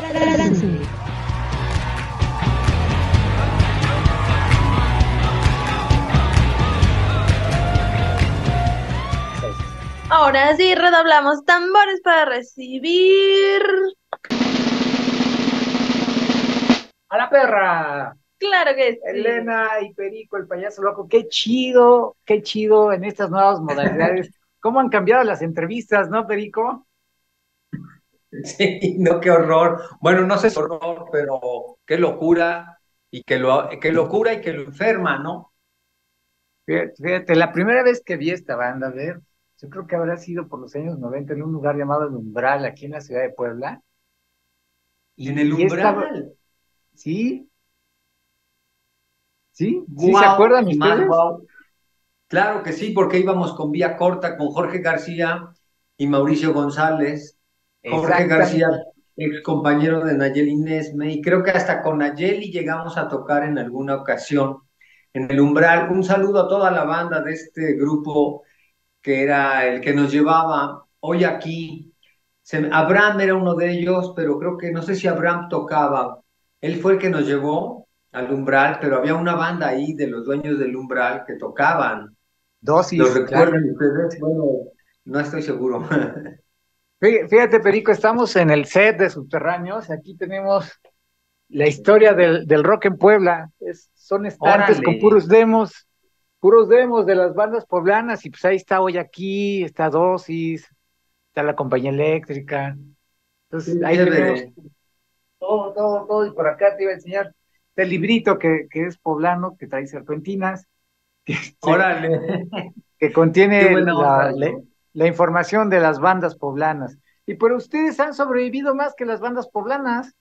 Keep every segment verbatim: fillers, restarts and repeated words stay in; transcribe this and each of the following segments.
Dancing. Ahora sí, redoblamos tambores para recibir. ¡A la perra! Claro que sí. Elena y Perico, el payaso loco. Qué chido, qué chido en estas nuevas modalidades. ¿Cómo han cambiado las entrevistas, no, Perico? Sí, no, qué horror. Bueno, no sé si horror, pero qué locura y que lo, qué locura y que lo enferma, ¿no? Fíjate, fíjate, la primera vez que vi esta banda, a ver, yo creo que habrá sido por los años noventa en un lugar llamado El Umbral, aquí en la ciudad de Puebla. En Y, el y estaba, umbral. ¿sí? ¿Sí? ¿Sí se Wow, acuerdan y más ustedes? wow. Claro que sí, porque íbamos con Vía Corta, con Jorge García y Mauricio González. Jorge García, Exactamente. ex compañero de Nayeli Nesme, y creo que hasta con Nayeli llegamos a tocar en alguna ocasión en el umbral. Un saludo a toda la banda de este grupo que era el que nos llevaba hoy aquí. Se- Abraham era uno de ellos, pero creo que no sé si Abraham tocaba. Él fue el que nos llevó al umbral, pero había una banda ahí de los dueños del umbral que tocaban. ¿Los Dosis, claro. recuerdan ustedes? Bueno, no estoy seguro. Fí- Fíjate, Perico, estamos en el set de Subterráneos. Aquí tenemos la historia del, del rock en Puebla. Es- son estantes con Órale. puros demos, puros demos de las bandas poblanas. Y pues ahí está Hoy Aquí, está Dosis, está la Compañía Eléctrica. Qué Entonces ahí tenemos chévere. todo, todo, todo. Y por acá te iba a enseñar este librito que, que es poblano, que trae serpentinas, que, se- Órale. que Qué contiene buena onda, la, la, ¿no? la información de las bandas poblanas. Y pero ustedes han sobrevivido más que las bandas poblanas.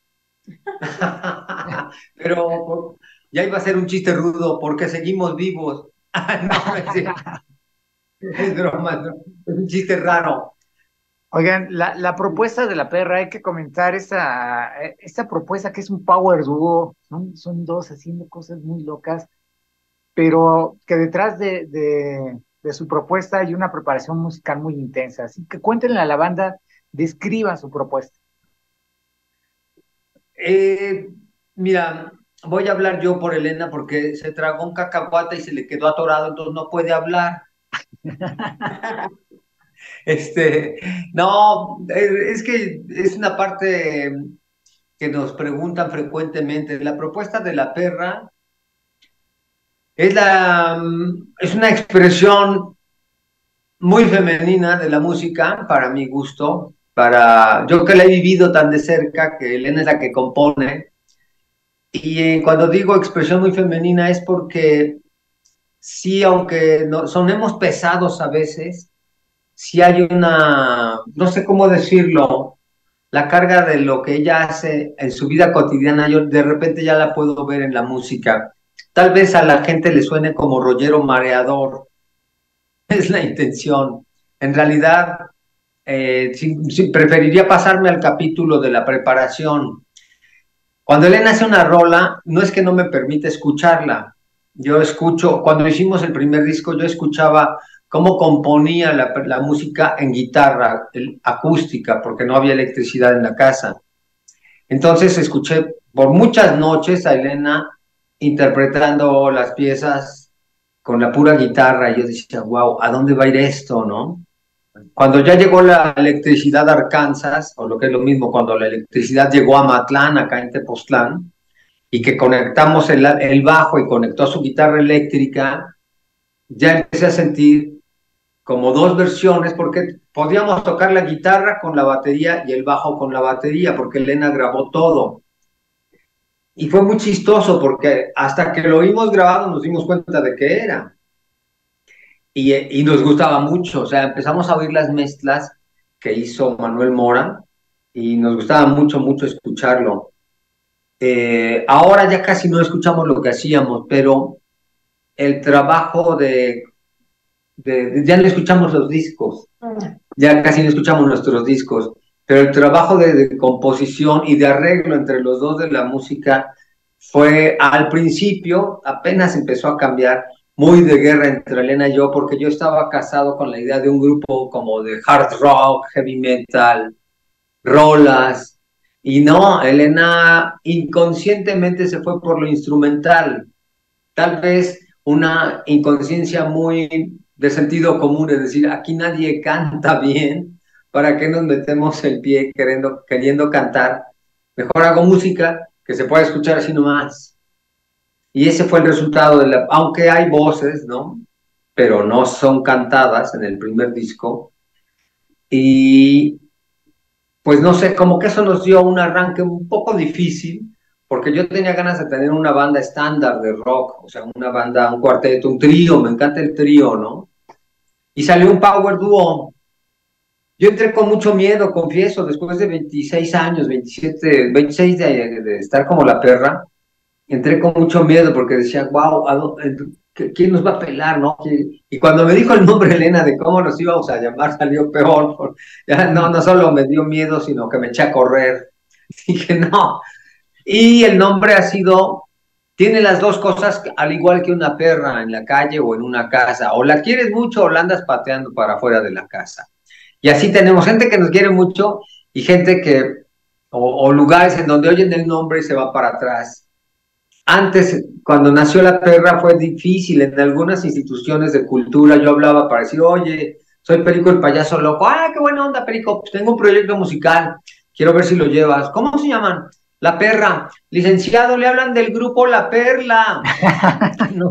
Pero ya iba a ser un chiste rudo porque seguimos vivos. No, no es cierto. Es broma, no. Es un chiste raro. Oigan, la, la propuesta de la perra, hay que comentar esa, eh, esta propuesta que es un power dúo, son, son dos haciendo cosas muy locas, pero que detrás de, de, de su propuesta hay una preparación musical muy intensa. Así que cuéntenle a la banda, describan su propuesta. Eh, Mira, voy a hablar yo por Elena porque se tragó un cacahuate y se le quedó atorado, entonces no puede hablar. Este, no, eh, es que es una parte que nos preguntan frecuentemente. La propuesta de la perra es la, mm, es una expresión muy femenina de la música, para mi gusto, para yo que la he vivido tan de cerca, que Elena es la que compone. Y eh, cuando digo expresión muy femenina es porque sí, aunque no, sonemos pesados a veces, sí hay una, no sé cómo decirlo, la carga de lo que ella hace en su vida cotidiana, yo de repente ya la puedo ver en la música. Tal vez a la gente le suene como rollero mareador, es la intención. En realidad, eh, sí, sí, preferiría pasarme al capítulo de la preparación. Cuando Elena hace una rola, no es que no me permite escucharla. Yo escucho, cuando hicimos el primer disco, yo escuchaba cómo componía la, la música en guitarra, el, acústica, porque no había electricidad en la casa. Entonces escuché por muchas noches a Elena interpretando las piezas con la pura guitarra y yo decía, wow, ¿a dónde va a ir esto, no? Cuando ya llegó la electricidad a Arkansas, o lo que es lo mismo, cuando la electricidad llegó a Matlán, acá en Tepoztlán, y que conectamos el, el bajo y conectó su guitarra eléctrica, ya empecé a sentir como dos versiones, porque podíamos tocar la guitarra con la batería y el bajo con la batería, porque Elena grabó todo. Y fue muy chistoso, porque hasta que lo oímos grabado nos dimos cuenta de qué era. Y, y nos gustaba mucho, o sea, empezamos a oír las mezclas que hizo Manuel Mora y nos gustaba mucho, mucho escucharlo. Eh, ahora ya casi no escuchamos lo que hacíamos, pero el trabajo de, de, de, ya no escuchamos los discos, ya casi no escuchamos nuestros discos, pero el trabajo de, de composición y de arreglo entre los dos de la música fue al principio, apenas empezó a cambiar, muy de guerra entre Elena y yo, porque yo estaba casado con la idea de un grupo como de hard rock, heavy metal, rolas, Y no, Elena inconscientemente se fue por lo instrumental, tal vez una inconsciencia muy de sentido común, es decir, aquí nadie canta bien, ¿para qué nos metemos el pie queriendo, queriendo cantar? Mejor hago música que se pueda escuchar así nomás. Y ese fue el resultado de la, aunque hay voces, ¿no? Pero no son cantadas en el primer disco. Y pues no sé, como que eso nos dio un arranque un poco difícil, porque yo tenía ganas de tener una banda estándar de rock, o sea, una banda, un cuarteto, un trío, me encanta el trío, ¿no? Y salió un power duo. Yo entré con mucho miedo, confieso, después de veintiséis años, veintisiete, veintiséis de, de estar como la perra, entré con mucho miedo porque decía, wow, ¿quién nos va a pelar, no? Y cuando me dijo el nombre, Elena, de cómo nos íbamos a llamar, salió peor. Ya no, no solo me dio miedo, sino que me eché a correr. Dije, no. Y el nombre ha sido, tiene las dos cosas, al igual que una perra en la calle o en una casa. O la quieres mucho o la andas pateando para afuera de la casa. Y así tenemos gente que nos quiere mucho y gente que, o, o lugares en donde oyen el nombre y se va para atrás. Antes, cuando nació la perra, fue difícil. En algunas instituciones de cultura yo hablaba para decir, oye, soy Perico el payaso loco. Ah, qué buena onda, Perico. Pues tengo un proyecto musical. Quiero ver si lo llevas. ¿Cómo se llaman? La Perra. Licenciado, le hablan del grupo La Perla. No,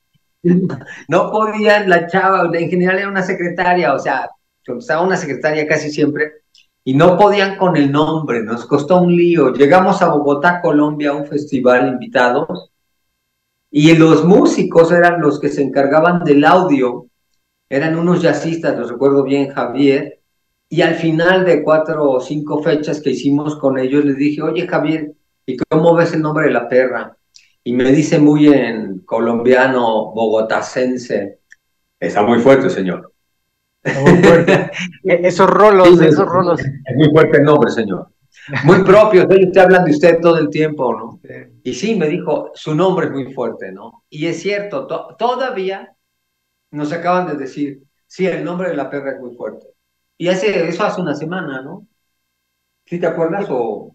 no podían, la chava, en general era una secretaria, o sea, estaba una secretaria casi siempre, y no podían con el nombre, nos costó un lío. Llegamos a Bogotá, Colombia, a un festival invitados, y los músicos eran los que se encargaban del audio, eran unos jazzistas, los recuerdo bien, Javier, y al final de cuatro o cinco fechas que hicimos con ellos, les dije, oye Javier, ¿y cómo ves el nombre de la perra? Y me dice muy en colombiano, bogotacense, está muy fuerte, señor. Muy fuerte. Esos rolos, sí, esos rolos. Es muy fuerte el nombre, señor. Muy propio, ellos te hablan de usted todo el tiempo, ¿no? Sí. Y sí, me dijo, su nombre es muy fuerte, ¿no? Y es cierto, to todavía nos acaban de decir, sí, el nombre de la perra es muy fuerte. Y hace, eso hace una semana, ¿no? ¿Sí te acuerdas o...?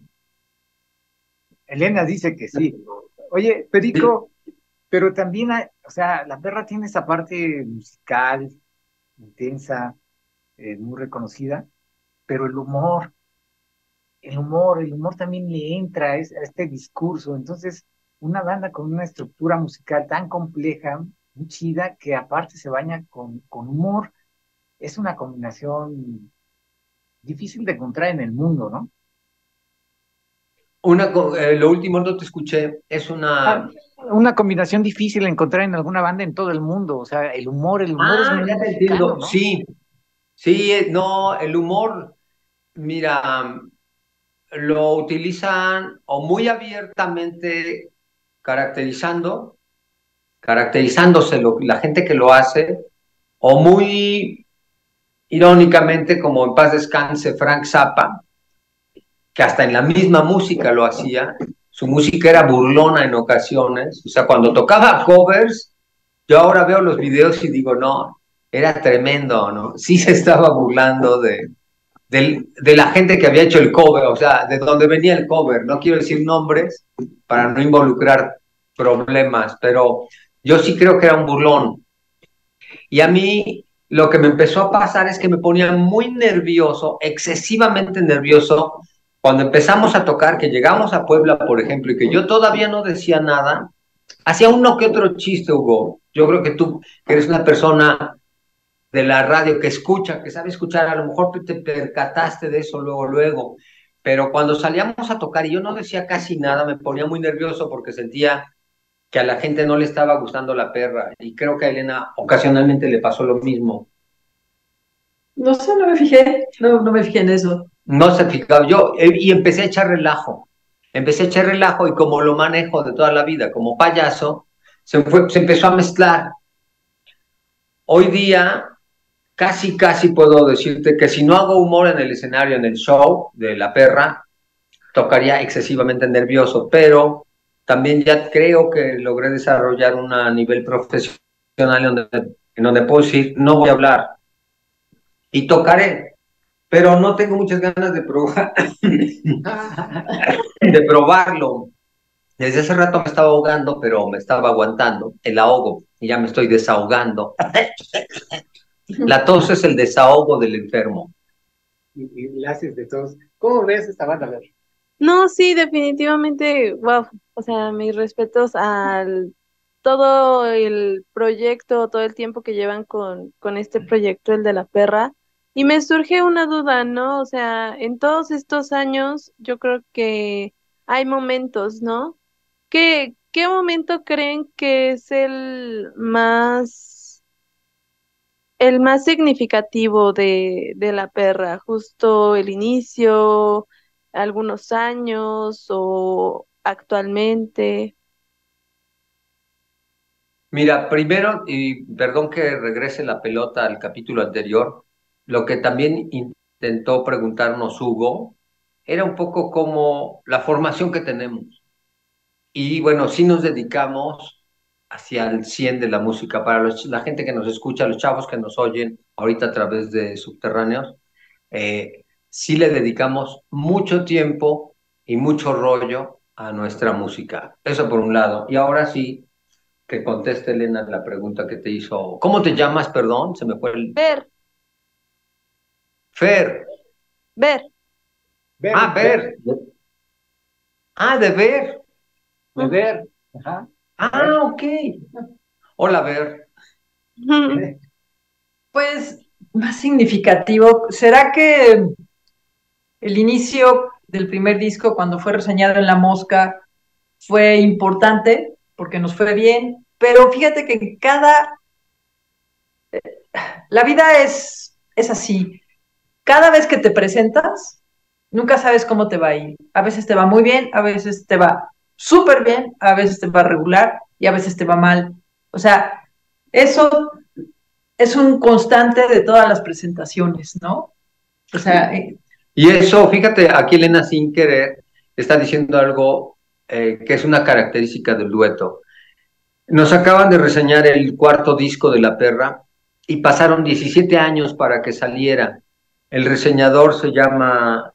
Elena dice que sí. Oye, Perico, sí. Pero también, hay, o sea, la perra tiene esa parte musical, intensa, eh, muy reconocida, pero el humor, el humor, el humor también le entra a este discurso. Entonces, una banda con una estructura musical tan compleja, muy chida, que aparte se baña con, con humor, es una combinación difícil de encontrar en el mundo, ¿no? Una, eh, lo último no te escuché, es una... Ah, una combinación difícil de encontrar en alguna banda en todo el mundo, o sea, el humor, el humor ah, es muy ya te mexicano, entiendo, ¿no? sí, sí, no, el humor, mira, lo utilizan o muy abiertamente caracterizando, caracterizándose lo, la gente que lo hace, o muy irónicamente, como en paz descanse Frank Zappa, que hasta en la misma música lo hacía, su música era burlona en ocasiones, o sea, cuando tocaba covers, yo ahora veo los videos y digo, no, era tremendo, ¿no? Sí se estaba burlando de, de, de la gente que había hecho el cover, o sea, de dónde venía el cover, no quiero decir nombres para no involucrar problemas, pero yo sí creo que era un burlón. Y a mí lo que me empezó a pasar es que me ponía muy nervioso, excesivamente nervioso, cuando empezamos a tocar, que llegamos a Puebla, por ejemplo, y que yo todavía no decía nada, hacía uno que otro chiste, Hugo. Yo creo que tú, que eres una persona de la radio que escucha, que sabe escuchar, a lo mejor te percataste de eso luego, luego, pero cuando salíamos a tocar y yo no decía casi nada, me ponía muy nervioso porque sentía que a la gente no le estaba gustando la perra, y creo que a Elena ocasionalmente le pasó lo mismo. No sé, no me fijé, no, no me fijé en eso. No se fijaba yo, y empecé a echar relajo, empecé a echar relajo, y como lo manejo de toda la vida, como payaso, se, fue, se empezó a mezclar. Hoy día, casi, casi puedo decirte que si no hago humor en el escenario, en el show de la perra, tocaría excesivamente nervioso, pero también ya creo que logré desarrollar un nivel profesional en donde, en donde puedo decir, no voy a hablar y tocaré, pero no tengo muchas ganas de probar, de probarlo. Desde hace rato me estaba ahogando, pero me estaba aguantando el ahogo y ya me estoy desahogando. La tos es el desahogo del enfermo. Y, y le haces de todos. ¿Cómo ves esta banda? A ver. No, sí, definitivamente, wow. O sea, mis respetos al todo el proyecto, todo el tiempo que llevan con, con este proyecto, el de la perra. Y me surge una duda, ¿no? O sea, en todos estos años, yo creo que hay momentos, ¿no? ¿Qué, qué momento creen que es el más el más significativo de, de la perra? ¿Justo el inicio, algunos años o actualmente? Mira, primero, y perdón que regrese la pelota al capítulo anterior, lo que también intentó preguntarnos Hugo era un poco como la formación que tenemos. Y bueno, sí nos dedicamos hacia el cien de la música. Para los- la gente que nos escucha, los chavos que nos oyen ahorita a través de Subterráneos, eh, sí le dedicamos mucho tiempo y mucho rollo a nuestra música. Eso por un lado. Y ahora sí, que conteste Elena la pregunta que te hizo. ¿Cómo te llamas, perdón? Se me fue el... Ver, Fer. ver. Ver, Ah, ver, Ver. Ah, de ver. de Ujú. ver. Ajá. Ah, ok. Hola, Ver. Ujú. Pues más significativo, ¿será que el inicio del primer disco, cuando fue reseñado en La Mosca, fue importante porque nos fue bien? Pero fíjate que cada, la vida es, es así. Cada vez que te presentas, nunca sabes cómo te va a ir. A veces te va muy bien, a veces te va súper bien, a veces te va regular y a veces te va mal. O sea, eso es un constante de todas las presentaciones, ¿no? O sea, eh, Y eso, fíjate, aquí Elena sin querer está diciendo algo eh, que es una característica del dueto. Nos acaban de reseñar el cuarto disco de La Perra y pasaron diecisiete años para que saliera. El reseñador se llama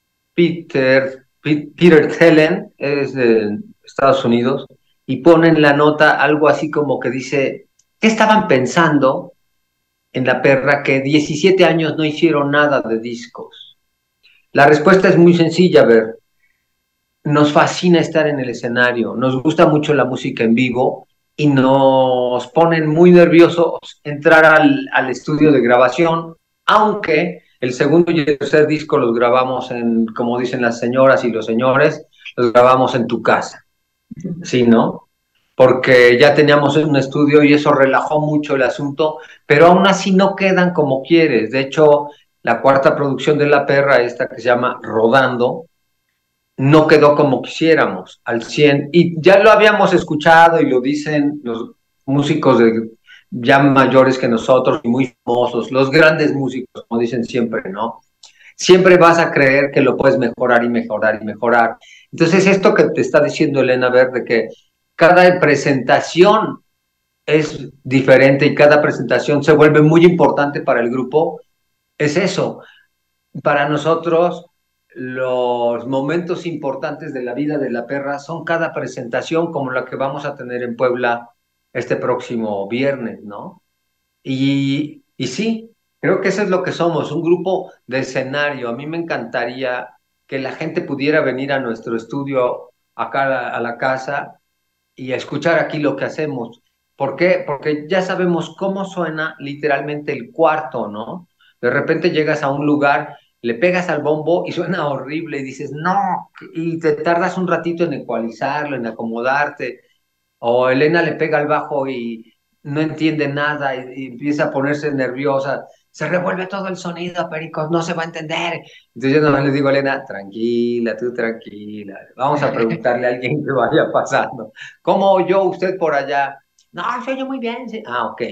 Peter, Pe- Peter Thelen, es de Estados Unidos, y pone en la nota algo así como que dice, ¿qué estaban pensando en La Perra que diecisiete años no hicieron nada de discos? La respuesta es muy sencilla, a ver, nos fascina estar en el escenario, nos gusta mucho la música en vivo y nos ponen muy nerviosos entrar al, al estudio de grabación, aunque el segundo y el tercer disco los grabamos en, como dicen las señoras y los señores, los grabamos en tu casa, ¿sí, no? Porque ya teníamos un estudio y eso relajó mucho el asunto, pero aún así no quedan como quieres. De hecho, la cuarta producción de La Perra, esta que se llama Rodando, no quedó como quisiéramos, al cien. Y ya lo habíamos escuchado y lo dicen los músicos de, ya mayores que nosotros y muy famosos, los grandes músicos, como dicen siempre, ¿no? Siempre vas a creer que lo puedes mejorar y mejorar y mejorar. Entonces, esto que te está diciendo Elena Verde, que cada presentación es diferente y cada presentación se vuelve muy importante para el grupo, es eso. Para nosotros, los momentos importantes de la vida de la perra son cada presentación como la que vamos a tener en Puebla este próximo viernes, ¿no? Y, y sí, creo que eso es lo que somos, un grupo de escenario. A mí me encantaría que la gente pudiera venir a nuestro estudio acá a la, a la casa y a escuchar aquí lo que hacemos. ¿Por qué? Porque ya sabemos cómo suena literalmente el cuarto, ¿no? De repente llegas a un lugar, le pegas al bombo y suena horrible y dices, no, y te tardas un ratito en ecualizarlo, en acomodarte, o Elena le pega al bajo y no entiende nada y, y empieza a ponerse nerviosa. Se revuelve todo el sonido, Pericos, no se va a entender. Entonces yo nomás le digo a Elena, tranquila, tú tranquila, vamos a preguntarle a alguien que vaya pasando. ¿Cómo oyó usted por allá? No, se oye muy bien. Sí. Ah, ok.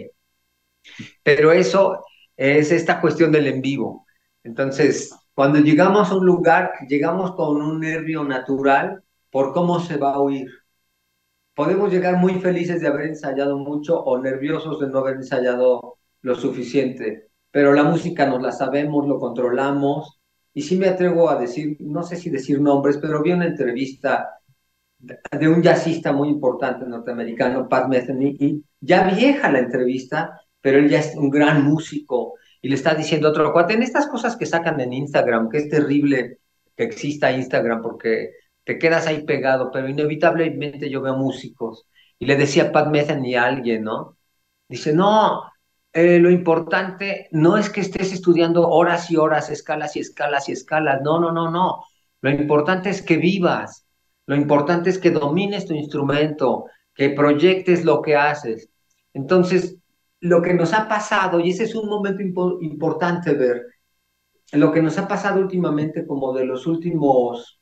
Pero eso es esta cuestión del en vivo. Entonces, cuando llegamos a un lugar, llegamos con un nervio natural por cómo se va a oír. Podemos llegar muy felices de haber ensayado mucho o nerviosos de no haber ensayado lo suficiente, pero la música nos la sabemos, lo controlamos, y sí me atrevo a decir, no sé si decir nombres, pero vi una entrevista de un jazzista muy importante norteamericano, Pat Metheny, y ya vieja la entrevista, pero él ya es un gran músico, y le está diciendo a otro cuate, en estas cosas que sacan en Instagram, que es terrible que exista Instagram, porque te quedas ahí pegado, pero inevitablemente yo veo músicos, y le decía Pat Metheny a alguien, ¿no? Dice, no, eh, lo importante no es que estés estudiando horas y horas, escalas y escalas y escalas, no, no, no, no, lo importante es que vivas, lo importante es que domines tu instrumento, que proyectes lo que haces. Entonces, lo que nos ha pasado, y ese es un momento impo importante ver, lo que nos ha pasado últimamente, como de los últimos,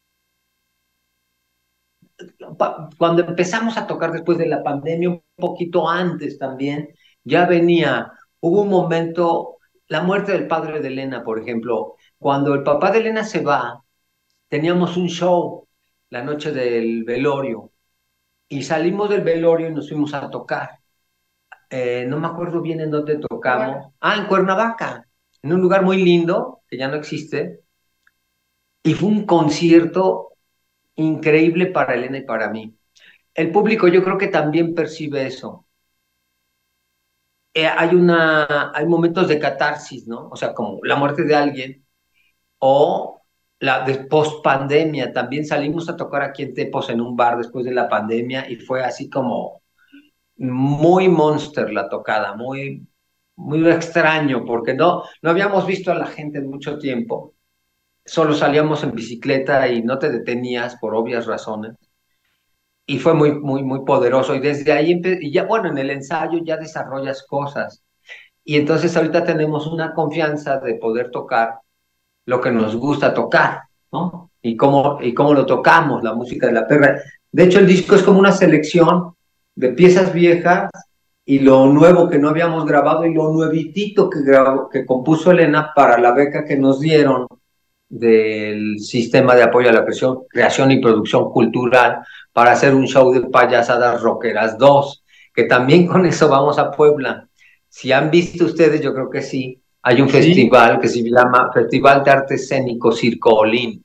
cuando empezamos a tocar después de la pandemia, un poquito antes también, ya venía, hubo un momento, la muerte del padre de Elena, por ejemplo, cuando el papá de Elena se va, teníamos un show la noche del velorio, y salimos del velorio y nos fuimos a tocar. Eh, no me acuerdo bien en dónde tocamos. Ah, en Cuernavaca, en un lugar muy lindo, que ya no existe, y fue un concierto increíble para Elena y para mí. El público yo creo que también percibe eso. Eh, hay una, hay momentos de catarsis, ¿no? O sea, como la muerte de alguien, o la de post pandemia. También salimos a tocar aquí en Tepos en un bar después de la pandemia y fue así como muy monster la tocada, muy, muy extraño, porque no, no habíamos visto a la gente en mucho tiempo. Solo salíamos en bicicleta y no te detenías por obvias razones. Y fue muy, muy, muy poderoso. Y desde ahí, y ya, bueno, en el ensayo ya desarrollas cosas. Y entonces ahorita tenemos una confianza de poder tocar lo que nos gusta tocar, ¿no? Y cómo, y cómo lo tocamos, la música de la perra. De hecho, el disco es como una selección de piezas viejas y lo nuevo que no habíamos grabado y lo nuevitito que, grabó, que compuso Elena para la beca que nos dieron del Sistema de Apoyo a la Creación, Creación y Producción Cultural para hacer un show de payasadas rockeras dos, que también con eso vamos a Puebla. Si han visto ustedes, yo creo que sí, hay un sí. festival que se llama Festival de Arte Escénico Circo Olín.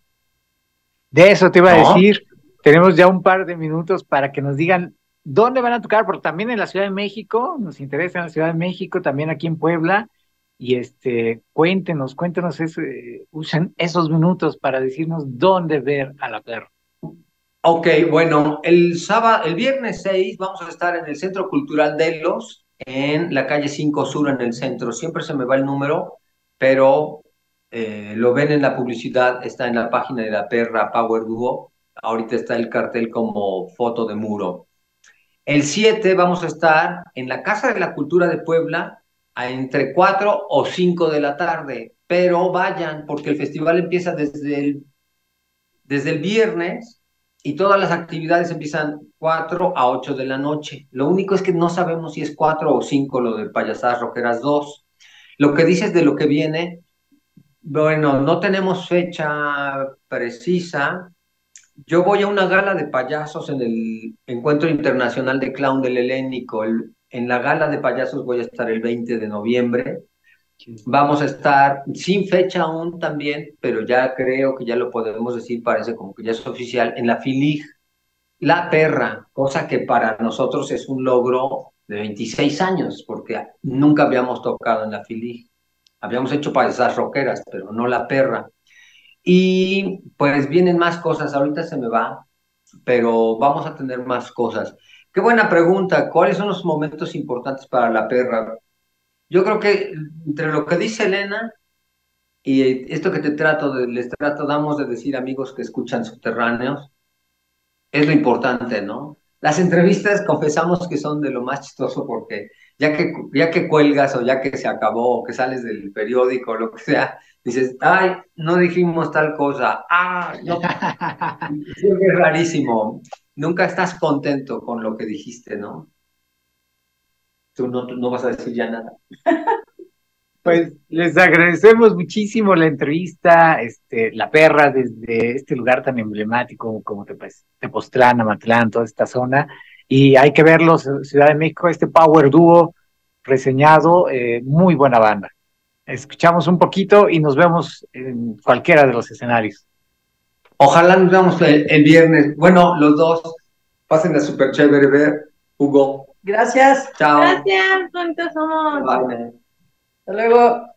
De eso te iba ¿No? a decir, tenemos ya un par de minutos para que nos digan dónde van a tocar, porque también en la Ciudad de México, nos interesa en la Ciudad de México, también aquí en Puebla, y este, cuéntenos, cuéntenos, ese, usen esos minutos para decirnos dónde ver a la perra. Ok, bueno, el sábado, el viernes seis vamos a estar en el Centro Cultural Delos, en la calle cinco Sur, en el centro. Siempre se me va el número, pero eh, lo ven en la publicidad, está en la página de la perra Power Duo. Ahorita está el cartel como foto de muro. El siete vamos a estar en la Casa de la Cultura de Puebla, a entre cuatro o cinco de la tarde, pero vayan, porque el festival empieza desde el, desde el viernes, y todas las actividades empiezan cuatro a ocho de la noche. Lo único es que no sabemos si es cuatro o cinco lo de Payasadas Rockeras dos. Lo que dices de lo que viene, bueno, no tenemos fecha precisa. Yo voy a una gala de payasos en el Encuentro Internacional de Clown del Helénico. El, en la gala de payasos voy a estar el veinte de noviembre. Vamos a estar sin fecha aún también, pero ya creo que ya lo podemos decir, parece como que ya es oficial, en la FILIG, La Perra, cosa que para nosotros es un logro de veintiséis años, porque nunca habíamos tocado en la FILIG. Habíamos hecho payasadas rockeras, pero no La Perra. Y pues vienen más cosas, ahorita se me va, pero vamos a tener más cosas. Qué buena pregunta, ¿cuáles son los momentos importantes para La Perra? Yo creo que entre lo que dice Elena y esto que te trato de, les trato, damos de decir amigos que escuchan Subterráneos, es lo importante, ¿no? Las entrevistas confesamos que son de lo más chistoso porque ya que, ya que cuelgas o ya que se acabó o que sales del periódico o lo que sea, dices, ay, no dijimos tal cosa, ah, no, es rarísimo, nunca estás contento con lo que dijiste, ¿no? Tú no, tú no vas a decir ya nada. Pues les agradecemos muchísimo la entrevista, este, La Perra, desde este lugar tan emblemático como Tepoztlán, Amatlán, toda esta zona, y hay que verlos, Ciudad de México, este Power Duo reseñado, eh, muy buena banda. escuchamos un poquito y nos vemos en cualquiera de los escenarios. Ojalá nos veamos el, el viernes. Bueno, los dos. Pasen a súper chévere ver, Hugo. Gracias. Chao. Gracias, bonitos somos. Bye. Hasta luego.